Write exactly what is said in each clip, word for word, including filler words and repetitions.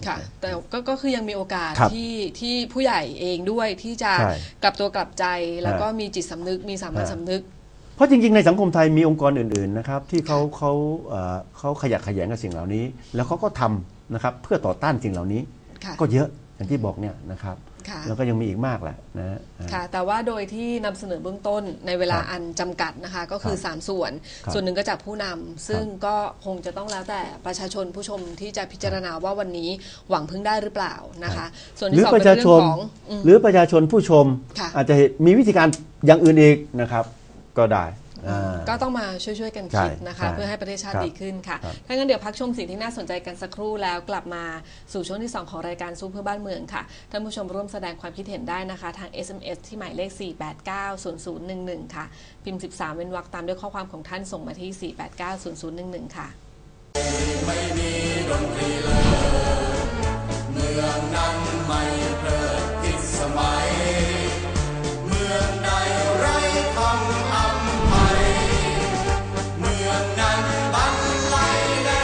ค่ะแต่ก็ก็คือยังมีโอกาสที่ที่ผู้ใหญ่เองด้วยที่จะกลับตัวกลับใจแล้วก็มีจิตสำนึกมีสามัญสำนึกเพราะจริงๆในสังคมไทยมีองค์กรอื่นๆนะครับที่เขาเขาเขาขยักขยงกับสิ่งเหล่านี้แล้วเขาก็ทำนะครับเพื่อต่อต้านสิ่งเหล่านี้ก็เยอะอย่างที่บอกเนี่ยนะครับแล้วก็ยังมีอีกมากแหละนะค่ะแต่ว่าโดยที่นำเสนอเบื้องต้นในเวลาอันจำกัดนะคะก็คือสามส่วนส่วนหนึ่งก็จากผู้นำซึ่งก็คงจะต้องแล้วแต่ประชาชนผู้ชมที่จะพิจารณาว่าวันนี้หวังพึ่งได้หรือเปล่านะคะส่วนที่สองเป็นเรื่องของหรือประชาชนผู้ชมอาจจะมีวิธีการอย่างอื่นอีกนะครับก็ได้ก็ต้องมาช่วยๆกันคิดนะคะเพื่อให้ประเทศชาติดีขึ้นค่ะถ้างั้นเดี๋ยวพักชมสิ่งที่น่าสนใจกันสักครู่แล้วกลับมาสู่ช่วงที่สองของรายการสู้เพื่อบ้านเมืองค่ะท่านผู้ชมร่วมแสดงความคิดเห็นได้นะคะทาง เอส เอ็ม เอส ที่หมายเลขสี่ แปด เก้า ศูนย์ ศูนย์ หนึ่ง หนึ่งค่ะพิมพ์สิบสามเว้นวรรคตามด้วยข้อความของท่านส่งมาที่สี่ แปด เก้า ศูนย์ ศูนย์ หนึ่ง หนึ่งค่ะไม่มีดนตรีเลยเมืองนั้นไม่เพลิดผิดสมัยเมืองใดไร้คำอำไพเมืองนั้นบันไลแน่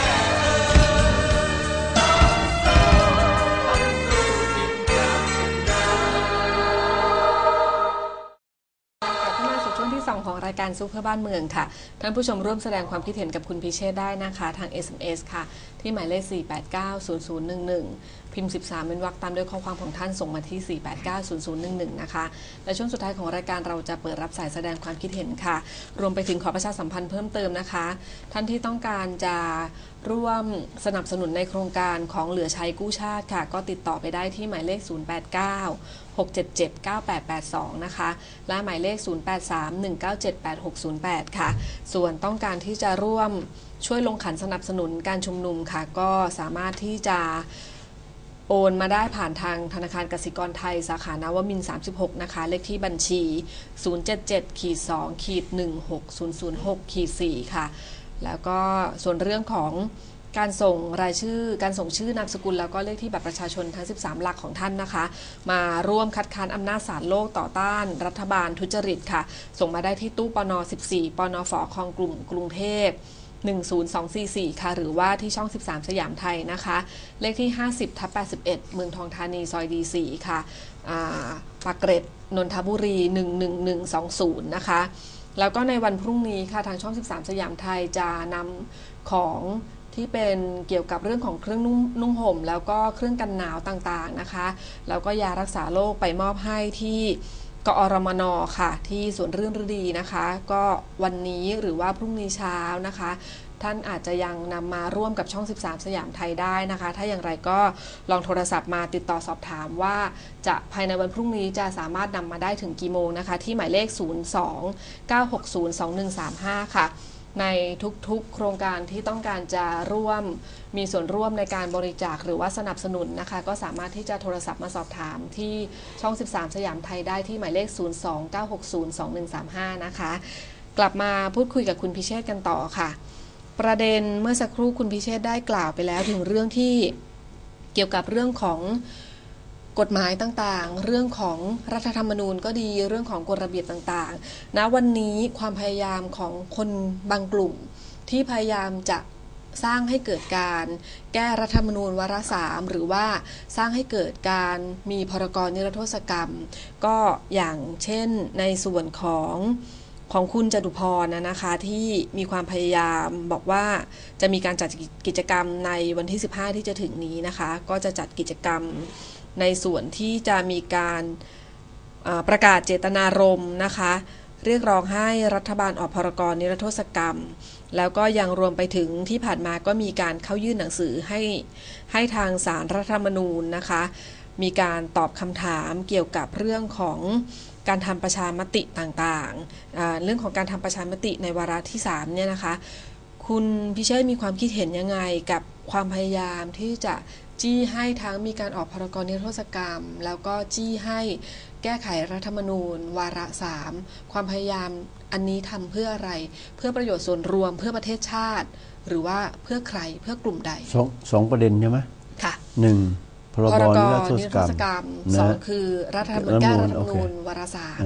ของรายการสู้เพื่อบ้านเมืองค่ะท่านผู้ชมร่วมแสดงความคิดเห็นกับคุณพิเชษได้นะคะทาง เอส เอ็ม เอส ค่ะที่หมายเลขสี่ แปด เก้า ศูนย์ ศูนย์ หนึ่ง หนึ่งพิมพ์สิบสามเป็นวรรคตามด้วยข้อความของท่านส่งมาที่สี่ แปด เก้า ศูนย์ ศูนย์ หนึ่ง หนึ่งนะคะและช่วงสุดท้ายของรายการเราจะเปิดรับสายแสดงความคิดเห็นค่ะรวมไปถึงขอประชาสัมพันธ์เพิ่มเติมนะคะท่านที่ต้องการจะร่วมสนับสนุนในโครงการของเหลือใช้กู้ชาติค่ะก็ติดต่อไปได้ที่หมายเลขศูนย์ แปด เก้า หก เจ็ด เจ็ด เก้า แปด แปด สองนะคะและหมายเลขศูนย์ แปด สาม หนึ่ง เก้า เจ็ด แปด หก ศูนย์ แปดค่ะส่วนต้องการที่จะร่วมช่วยลงขันสนับสนุนการชุมนุมค่ะก็สามารถที่จะโอนมาได้ผ่านทางธนาคารกสิกรไทยสาขานวมินทร์สามสิบหกนะคะเลขที่บัญชี ศูนย์ เจ็ด เจ็ด สอง หนึ่ง หก ศูนย์ ศูนย์ หก สี่ ค่ะแล้วก็ส่วนเรื่องของการส่งรายชื่อการส่งชื่อนามสกุลแล้วก็เลขที่บัตรประชาชนทั้งสิบสามหลักของท่านนะคะมาร่วมคัดค้านอำนาจศาลโลกต่อต้านรัฐบาลทุจริตค่ะส่งมาได้ที่ตู้ปนสิบสี่ปนฝคลองกลุ่มกรุงเทพหนึ่ง ศูนย์ สอง สี่ สี่ค่ะหรือว่าที่ช่องสิบสามสยามไทยนะคะเลขที่ห้าสิบทับแปดสิบเอ็ดเมืองทองธานีซอยดีสี่ค่ะปากเกร็ดนนทบุรีหนึ่ง หนึ่ง หนึ่ง สอง ศูนย์นะคะแล้วก็ในวันพรุ่งนี้ค่ะทางช่องสิบสามสยามไทยจะนำของที่เป็นเกี่ยวกับเรื่องของเครื่องนุ่งนุ่งห่มแล้วก็เครื่องกันหนาวต่างๆนะคะแล้วก็ยารักษาโรคไปมอบให้ที่กอรมน.ค่ะที่สวนรื่นฤดีนะคะก็วันนี้หรือว่าพรุ่งนี้เช้านะคะท่านอาจจะยังนำมาร่วมกับช่องสิบสามสยามไทยได้นะคะถ้าอย่างไรก็ลองโทรศัพท์มาติดต่อสอบถามว่าจะภายในวันพรุ่งนี้จะสามารถนำมาได้ถึงกี่โมงนะคะที่หมายเลขศูนย์ สอง เก้า หก ศูนย์ สอง หนึ่ง สาม ห้าค่ะในทุกๆโครงการที่ต้องการจะร่วมมีส่วนร่วมในการบริจาคหรือว่าสนับสนุนนะคะก็สามารถที่จะโทรศัพท์มาสอบถามที่ช่องสิบสามสยามไทยได้ที่หมายเลขศูนย์ สอง เก้า หก ศูนย์ สอง หนึ่ง สาม ห้านะคะกลับมาพูดคุยกับคุณพิเชษกันต่อค่ะประเด็นเมื่อสักครู่คุณพิเชษได้กล่าวไปแล้วถึงเรื่องที่เกี่ยวกับเรื่องของกฎหมายต่างๆเรื่องของรัฐธรรมนูญก็ดีเรื่องของกฎระเบียบต่างๆณวันนี้ความพยายามของคนบางกลุ่มที่พยายามจะสร้างให้เกิดการแก้รัฐธรรมนูญวาระสามหรือว่าสร้างให้เกิดการมีพรกนิรโทษกรรมก็อย่างเช่นในส่วนของของคุณจตุพรนะนะคะที่มีความพยายามบอกว่าจะมีการจัดกิจกรรมในวันที่สิบห้าที่จะถึงนี้นะคะก็จะจัดกิจกรรมในส่วนที่จะมีการประกาศเจตนารมณ์นะคะเรียกร้องให้รัฐบาลออกพรกนิรโทษกรรมแล้วก็ยังรวมไปถึงที่ผ่านมาก็มีการเข้ายื่นหนังสือให้ให้ทางศาลรัฐธรรมนูญนะคะมีการตอบคำถามเกี่ยวกับเรื่องของการทำประชามติต่างๆเรื่องของการทำประชามติในวาระที่สามเนี่ยนะคะคุณพิเชษมีความคิดเห็นยังไงกับความพยายามที่จะจี้ให้ทั้งมีการออกพรกนิรโทษกรรมแล้วก็จี้ให้แก้ไขรัฐธรรมนูญวาระสามความพยายามอันนี้ทำเพื่ออะไรเพื่อประโยชน์ส่วนรวมเพื่อประเทศชาติหรือว่าเพื่อใครเพื่อกลุ่มใดสองสองประเด็นใช่ไหมค่ะหนึ่งพรบนิรโทษกรรมสองคือรัฐธรรมนูญแก้รัฐธรรมนูญวาระสาม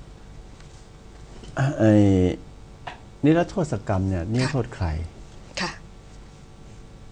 ไอ้นิรโทษกรรมเนี่ยนิรโทษใครค่ะ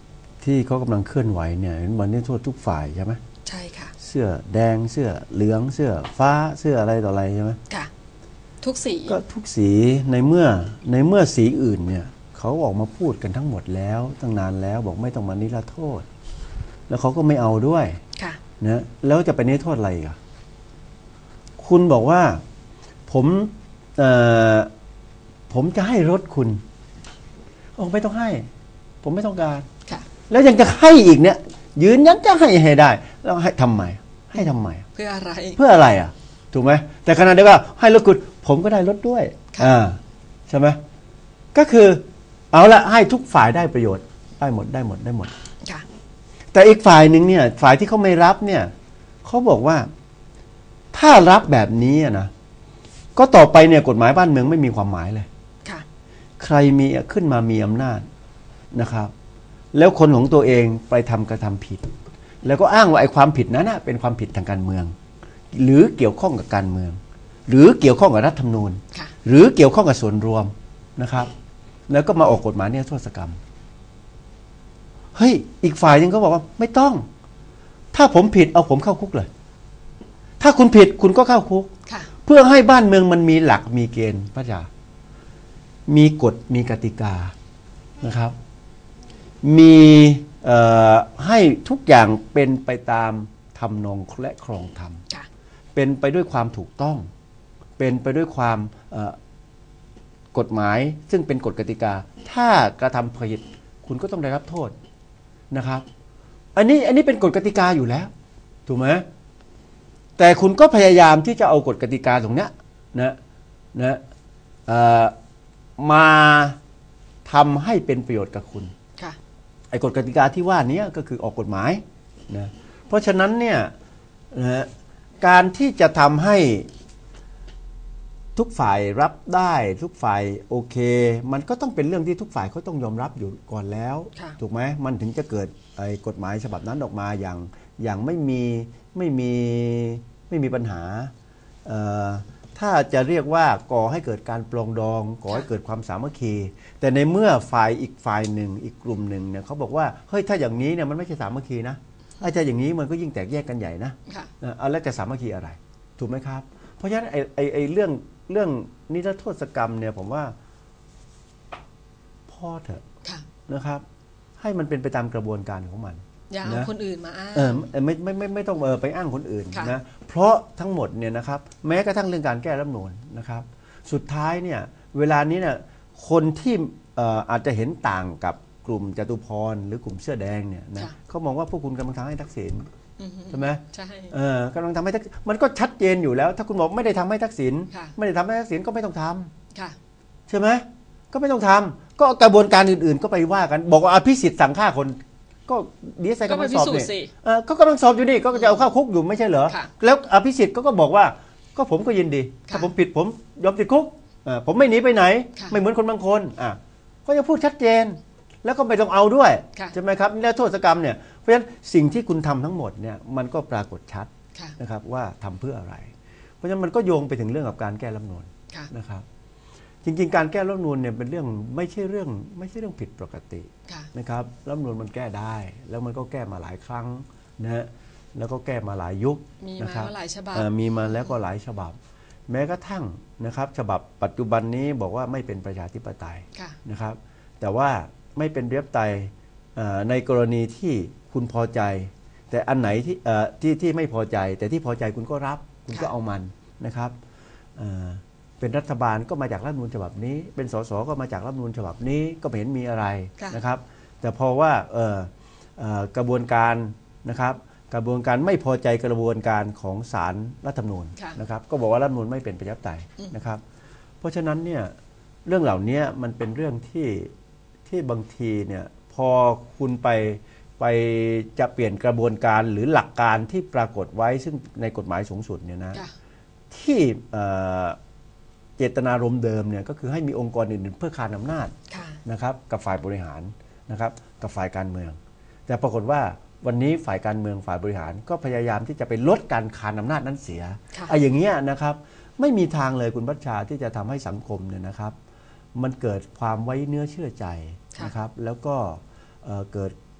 ที่เขากำลังเคลื่อนไหวเนี่ยมันนี่โทษทุกฝ่ายใช่ไหมใช่ค่ะเสื้อแดงเสื้อเหลืองเสื้อฟ้าเสื้ออะไรต่ออะไรใช่ไหมค่ะทุกสีก็ทุกสีในเมื่อในเมื่อสีอื่นเนี่ยเขาออกมาพูดกันทั้งหมดแล้วตั้งนานแล้วบอกไม่ต้องมานิรโทษแล้วเขาก็ไม่เอาด้วยค่ะนะแล้วจะไปนิรโทษอะไรอ่ะคุณบอกว่าผมเอ่อผมจะให้รถคุณโอ้ไม่ต้องให้ผมไม่ต้องการแล้วยังจะให้อีกเนี่ยยืนยันจะให้ให้ได้แล้วให้ทำไมให้ทำไมเพื่ออะไรเพื่ออะไรอ่ะถูกไหมแต่ขณะเดียวกันให้รถคุณผมก็ได้รถด้วยอ่าใช่ไหมก็คือเอาละให้ทุกฝ่ายได้ประโยชน์ได้หมดได้หมดได้หมดแต่อีกฝ่ายหนึ่งเนี่ยฝ่ายที่เขาไม่รับเนี่ยเขาบอกว่าถ้ารับแบบนี้นะก็ต่อไปเนี่ยกฎหมายบ้านเมืองไม่มีความหมายเลยใครมีขึ้นมามีอำนาจนะครับแล้วคนของตัวเองไปทำกระทำผิดแล้วก็อ้างว่าไอ้ความผิดนั้นนะเป็นความผิดทางการเมืองหรือเกี่ยวข้องกับการเมืองหรือเกี่ยวข้องกับรัฐธรรมนูญหรือเกี่ยวข้องกับส่วนรวมนะครับแล้วก็มาออกกฎหมายเนี่ยโทษกรรมเฮ้ยอีกฝ่ายนึงก็บอกว่าไม่ต้องถ้าผมผิดเอาผมเข้าคุกเลยถ้าคุณผิดคุณก็เข้าคุกเพื่อให้บ้านเมืองมันมีหลักมีเกณฑ์พระเจ้ามีกฎมีกติกานะครับมีให้ทุกอย่างเป็นไปตามธรรมนองและครองธรรมเป็นไปด้วยความถูกต้องเป็นไปด้วยความกฎหมายซึ่งเป็นกฎกติกาถ้ากระทำผิดคุณก็ต้องได้รับโทษนะครับอันนี้อันนี้เป็นกฎกติกาอยู่แล้วถูกไหมแต่คุณก็พยายามที่จะเอากฎกติกาตรงนี้นะนะมาทำให้เป็นประโยชน์กับคุณไอ้กฎกติกาที่ว่านี้ก็คือออกกฎหมายนะเพราะฉะนั้นเนี่ยนะการที่จะทำให้ทุกฝ่ายรับได้ทุกฝ่ายโอเคมันก็ต้องเป็นเรื่องที่ทุกฝ่ายเขาต้องยอมรับอยู่ก่อนแล้วถูกไหมมันถึงจะเกิดไอ้กฎหมายฉบับนั้นออกมาอย่างอย่างไม่มีไม่มีไม่มีปัญหาถ้าจะเรียกว่าก่อให้เกิดการปรองดองก่อให้เกิดความสามัคคีแต่ในเมื่อฝ่ายอีกฝ่ายหนึ่งอีกกลุ่มหนึ่งเนี่ยเขาบอกว่าเฮ้ยถ้าอย่างนี้เนี่ยมันไม่ใช่สามัคคีนะถ้าจะอย่างนี้มันก็ยิ่งแตกแยกกันใหญ่นะเอาแล้วจะสามัคคีอะไรถูกไหมครับเพราะฉะนั้นไอ้ไอ้ไอ้เรื่องเรื่องนิรโทษกรรมเนี่ยผมว่าพ่อเถอะนะครับให้มันเป็นไปตามกระบวนการของมันอย่าเอาคนอื่นมาอ้างเออไม่ไม่ไม่ไม่ต้องเออไปอ้างคนอื่นนะเพราะทั้งหมดเนี่ยนะครับแม้กระทั่งเรื่องการแก้รัฐธรรมนูญนะครับสุดท้ายเนี่ยเวลานี้เนี่ยคนที่อาจจะเห็นต่างกับกลุ่มจตุพรหรือกลุ่มเสื้อแดงเนี่ยนะเขามองว่าพวกคุณกำลังทำให้ทักษิณใช่ไหมใช่เออกำลังทำให้ทักมันก็ชัดเจนอยู่แล้วถ้าคุณบอกไม่ได้ทำให้ทักษิณไม่ได้ทำให้ทักษิณก็ไม่ต้องทำใช่ไหมก็ไม่ต้องทำก็กระบวนการอื่นๆก็ไปว่ากันบอกว่าอภิสิทธิ์สั่งฆ่าคนก็ดีไซน์กำลังสอบเนี่ยก็กำลังสอบอยู่นี่ก็จะเอาเข้าคุกอยู่ไม่ใช่เหรอแล้วอภิสิทธิ์ก็บอกว่าก็ผมก็ยินดีถ้าผมผิดผมยอมติดคุกผมไม่หนีไปไหนไม่เหมือนคนบางคนอ่ะก็จะพูดชัดเจนแล้วก็ไม่ต้องเอาด้วยใช่ไหมครับนี่โทษกรรมเนี่ยเพราะฉะนั้นสิ่งที่คุณทำทั้งหมดเนี่ยมันก็ปรากฏชัดนะครับว่าทำเพื่ออะไรเพราะฉะนั้นมันก็โยงไปถึงเรื่องกับการแก้รัฐธรรมนูญนะครับจริงๆการแก้รัฐธรรมนูญเนี่ยเป็นเรื่องไม่ใช่เรื่องไม่ใช่เรื่องผิดปกตินะครับรัฐธรรมนูญมันแก้ได้แล้วมันก็แก้มาหลายครั้งนะแล้วก็แก้มาหลายยุคนะครับมีมาแล้วก็หลายฉบับแม้กระทั่งนะครับฉบับปัจจุบันนี้บอกว่าไม่เป็นประชาธิปไตยนะครับแต่ว่าไม่เป็นประชาธิปไตยในกรณีที่คุณพอใจแต่อันไหนที่ที่ที่ไม่พอใจแต่ที่พอใจคุณก็รับคุณก็เอามันนะครับเป็นรัฐบาลก็มาจากรัฐธรรมนูญฉบับนี้เป็นสสก็มาจากรัฐธรรมนูญฉบับนี้ก็ไม่เห็นมีอะไรนะครับแต่พอว่ากระบวนการนะครับกระบวนการไม่พอใจกระบวนการของศาลรัฐธรรมนูญนะครับก็บอกว่ารัฐธรรมนูญไม่เป็นประชาธิปไตยนะครับเพราะฉะนั้นเนี่ยเรื่องเหล่านี้มันเป็นเรื่องที่ที่บางทีเนี่ยพอคุณไปไปจะเปลี่ยนกระบวนการหรือหลักการที่ปรากฏไว้ซึ่งในกฎหมายสูงสุดเนี่ยนะที่เจตนารมณ์เดิมเนี่ยก็คือให้มีองค์กรอื่นๆเพื่อคานอำนาจนะครับกับฝ่ายบริหารนะครับกับฝ่ายการเมืองแต่ปรากฏว่าวันนี้ฝ่ายการเมืองฝ่ายบริหารก็พยายามที่จะไปลดการคานอำนาจนั้นเสียไอ้อย่างเงี้ยนะครับไม่มีทางเลยคุณบัญชาที่จะทำให้สังคมเนี่ยนะครับมันเกิดความไว้เนื้อเชื่อใจนะครับแล้วก็เกิด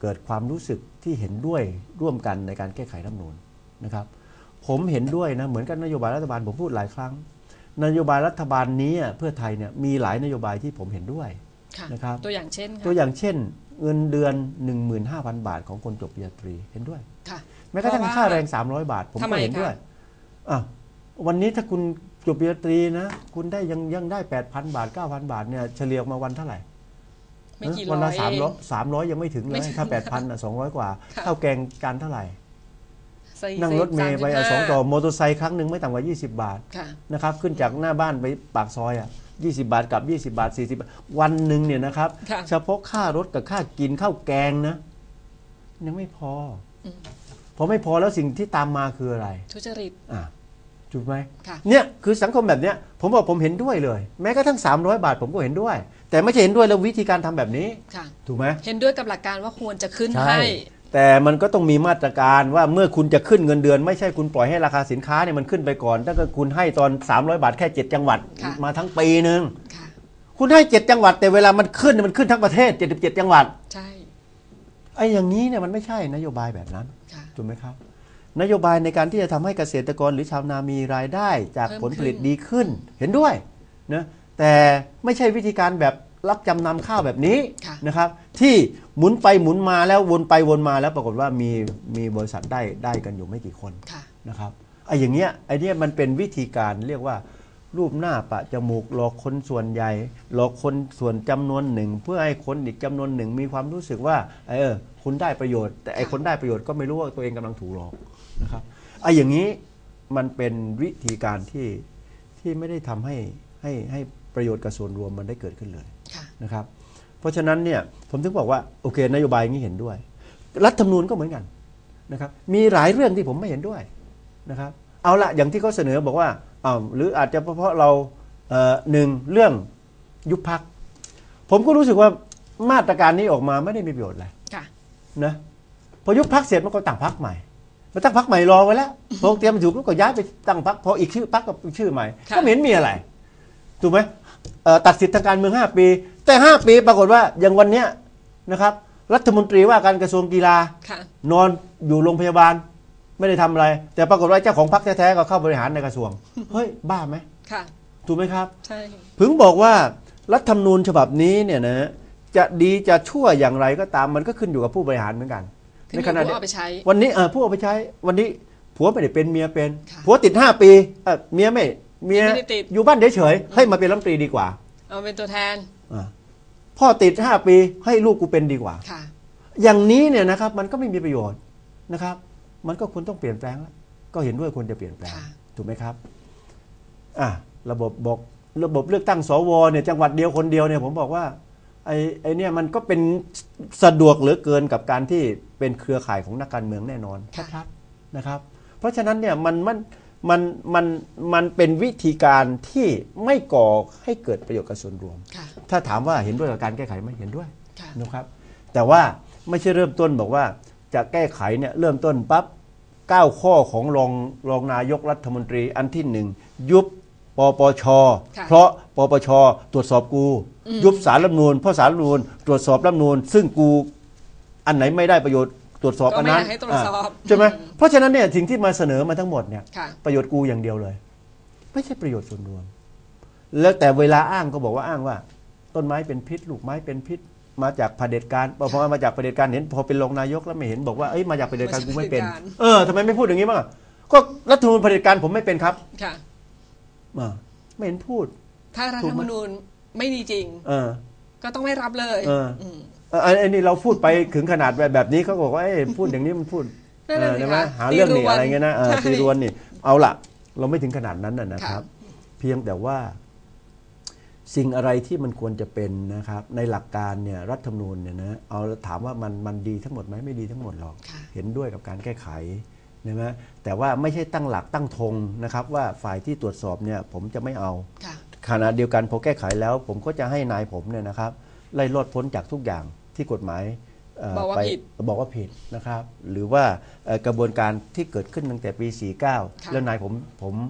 เกิดความรู้สึกที่เห็นด้วยร่วมกันในการแก้ไขรัฐธรรมนูญนะครับผมเห็นด้วยนะเหมือนกับนโยบายรัฐบาลผมพูดหลายครั้งนโยบายรัฐบาลนี้เพื่อไทยเนี่ยมีหลายนโยบายที่ผมเห็นด้วยนะครับตัวอย่างเช่นตัวอย่างเช่นเงินเดือน หนึ่งหมื่นห้าพัน บาทของคนจบปริญญาตรีเห็นด้วยแม้กระทั่งค่าแรงสามร้อยบาทผมก็เห็นด้วยอ่ะวันนี้ถ้าคุณจบปริญญาตรีนะคุณได้ยังยังได้ แปดพัน บาท เก้าพัน บาทเนี่ยเฉลี่ยมาวันเท่าไหร่วันละสามร้อย สามร้อยยังไม่ถึงเลยถ้า แปดพัน อ่ะสองร้อยกว่าข้าวแกงการเท่าไหร่นั่งรถเมล์ไปสองต่อมอเตอร์ไซค์ครั้งหนึ่งไม่ต่ำกว่ายี่สิบบาทนะครับขึ้นจากหน้าบ้านไปปากซอยอ่ะยี่สิบบาทกับยี่สิบบาทสี่สิบวันหนึ่งเนี่ยนะครับเฉพาะค่ารถกับค่ากินข้าวแกงนะยังไม่พอพอไม่พอแล้วสิ่งที่ตามมาคืออะไรทุจริตอ่ะถูกไหมเนี่ยคือสังคมแบบเนี้ยผมบอกผมเห็นด้วยเลยแม้กระทั่งสามร้อยบาทผมก็เห็นด้วยแต่ไม่ใช่เห็นด้วยแล้ววิธีการทำแบบนี้ถูกไหมเห็นด้วยกับหลักการว่าควรจะขึ้นให้แต่มันก็ต้องมีมาตรการว่าเมื่อคุณจะขึ้นเงินเดือนไม่ใช่คุณปล่อยให้ราคาสินค้าเนี่ยมันขึ้นไปก่อนถ้าเกิดคุณให้ตอนสามร้อยบาทแค่เจ็ดจังหวัดมาทั้งปีนึงคุณให้เจ็ดจังหวัดแต่เวลามันขึ้นมันขึ้นทั้งประเทศเจ็ดสิบเจ็ดจังหวัดใช่ไอ้อย่างนี้เนี่ยมันไม่ใช่นโยบายแบบนั้นถูกไหมครับนโยบายในการที่จะทำให้เกษตรกรหรือชาวนามีรายได้จากผลผลิตดีขึ้นเห็นด้วยนะแต่ไม่ใช่วิธีการแบบรับจำนำข้าวแบบนี้นะครับที่หมุนไปหมุนมาแล้ววนไปวนมาแล้วปรากฏว่ามีมีบริษัทได้ได้กันอยู่ไม่กี่คนนะครับไอ้อย่างเงี้ยไอ้เนี้ยมันเป็นวิธีการเรียกว่ารูปหน้าปะจมูกหลอกคนส่วนใหญ่หลอกคนส่วนจำนวนหนึ่งเพื่อให้คนอีกจำนวนหนึ่งมีความรู้สึกว่าเออคุณได้ประโยชน์แต่ไอ้คนได้ประโยชน์ก็ไม่รู้ว่าตัวเองกำลังถูกหลอกนะครับไอ้อย่างนี้มันเป็นวิธีการที่ที่ไม่ได้ทำให้ให้ให้ประโยชน์กับส่วนรวมมันได้เกิดขึ้นเลยนะครับเพราะฉะนั้นเนี่ยผมถึงบอกว่าโอเคนโยบายนี้เห็นด้วยรัฐธรรมนูญก็เหมือนกันนะครับมีหลายเรื่องที่ผมไม่เห็นด้วยนะครับเอาละอย่างที่เขาเสนอบอกว่าอ้าวหรืออาจจะเพราะเราเอ่อหนึ่งเรื่องยุบพรรคผมก็รู้สึกว่ามาตรการนี้ออกมาไม่ได้มีประโยชน์อะไรนะพอยุบพรรคเสร็จมันก็ตั้งพรรคใหม่มาตั้งพรรคใหม่รอไว้แล้วพอเตรียมถูกก็ย้ายไปตั้งพรรคพออีกชื่อพรรคก็ชื่อใหม่ก็ไม่เห็นมีอะไรถูกไหมตัดสิทธิทางการเมืองห้าปีแต่ห้าปีปรากฏว่าอย่างวันนี้นะครับรัฐมนตรีว่าการกระทรวงกีฬานอนอยู่โรงพยาบาลไม่ได้ทำอะไรแต่ปรากฏว่าเจ้าของพรรคแท้ๆก็เข้าบริหารในกระทรวงเฮ้ยบ้าไหมถูกไหมครับใช่ถึงบอกว่ารัฐธรรมนูญฉบับนี้เนี่ยนะจะดีจะชั่วอย่างไรก็ตามมันก็ขึ้นอยู่กับผู้บริหารเหมือนกันในขณะที่วันนี้ผู้เอาไปใช้วันนี้ผัวไม่ได้เป็นเมียเป็นผัวติดห้าปีเมียไม่เมียอยู่บ้านเฉยๆให้มาเป็นรัฐมนตรีดีกว่าเอาเป็นตัวแทนพ่อติดห้าปีให้ลูกกูเป็นดีกว่าอย่างนี้เนี่ยนะครับมันก็ไม่มีประโยชน์นะครับมันก็ควรต้องเปลี่ยนแปลงแล้วก็เห็นด้วยควรจะเปลี่ยนแปลงถูกไหมครับอ่ะระบบบอกระบบเลือกตั้งสวเนี่ยจังหวัดเดียวคนเดียวเนี่ยผมบอกว่าไอ้ไอ้เนี่ยมันก็เป็นสะดวกเหลือเกินกับการที่เป็นเครือข่ายของนักการเมืองแน่นอนชัดๆนะครับเพราะฉะนั้นเนี่ยมันมันมันมันมันเป็นวิธีการที่ไม่ก่อให้เกิดประโยชน์กับส่วนรวมถ้าถามว่าเห็นด้วยกับการแก้ไขไหมเห็นด้วยนะครับแต่ว่าไม่ใช่เริ่มต้นบอกว่าจะแก้ไขเนี่ยเริ่มต้นปั๊บเก้าข้อของรองรองนายกรัฐมนตรีอันที่หนึ่งยุบปปชเพราะปปชตรวจสอบกูยุบศาลรัฐธรรมนูญเพราะศาลรัฐธรรมนูญตรวจสอบรัฐธรรมนูญซึ่งกูอันไหนไม่ได้ประโยชน์ตรวจสอบอันนั้นใช่ไหมเพราะฉะนั้นเนี่ยสิ่งที่มาเสนอมาทั้งหมดเนี่ยประโยชน์กูอย่างเดียวเลยไม่ใช่ประโยชน์ส่วนรวมแล้วแต่เวลาอ้างก็บอกว่าอ้างว่าต้นไม้เป็นพิษลูกไม้เป็นพิษมาจากเผด็จการพอมาจากเผด็จการเห็นพอเป็นรองนายกแล้วไม่เห็นบอกว่าเอ้ยมาจากเผด็จการกูไม่เป็นเออทำไมไม่พูดอย่างนี้บ้างก็รัฐธรรมนูญเผด็จการผมไม่เป็นครับค่ะไม่เห็นพูดถ้ารัฐธรรมนูญไม่ดีจริงก็ต้องไม่รับเลยอันนี้เราพูดไปถึงขนาดแบบนี้เขาบอกว่าพูดอย่างนี้มันพูดใช่ไหมหาเรื่องนี่อะไรเงี้ยนะตีรวนนี่เอาล่ะเราไม่ถึงขนาดนั้นนะครับเพียงแต่ว่าสิ่งอะไรที่มันควรจะเป็นนะครับในหลักการเนี่ยรัฐธรรมนูญเนี่ยนะเอาถามว่ามันมันดีทั้งหมดไหมไม่ดีทั้งหมดหรอกเห็นด้วยกับการแก้ไขใช่ไหมแต่ว่าไม่ใช่ตั้งหลักตั้งธงนะครับว่าฝ่ายที่ตรวจสอบเนี่ยผมจะไม่เอาขณะเดียวกันพอแก้ไขแล้วผมก็จะให้นายผมเนี่ยนะครับไล่ลดพ้นจากทุกอย่างที่กฎหมายบอกว่าผิดบอกว่าผิดนะครับหรือว่ากระบวนการที่เกิดขึ้นตั้งแต่ปีสี่สิบเก้าแล้วนายผมผมผ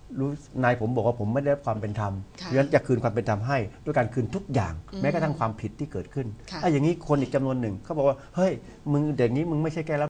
รู้นายผมบอกว่าผมไม่ได้รับความเป็นธรรมเพราะฉะนั้นจะคืนความเป็นธรรมให้ด้วยการคืนทุกอย่างแม้กระทั่งความผิดที่เกิดขึ้นไอ้อย่างนี้คนอีกจำนวนหนึ่งเขาบอกว่าเฮ้ยมึงเด็กนี้มึงไม่ใช่แค่รับ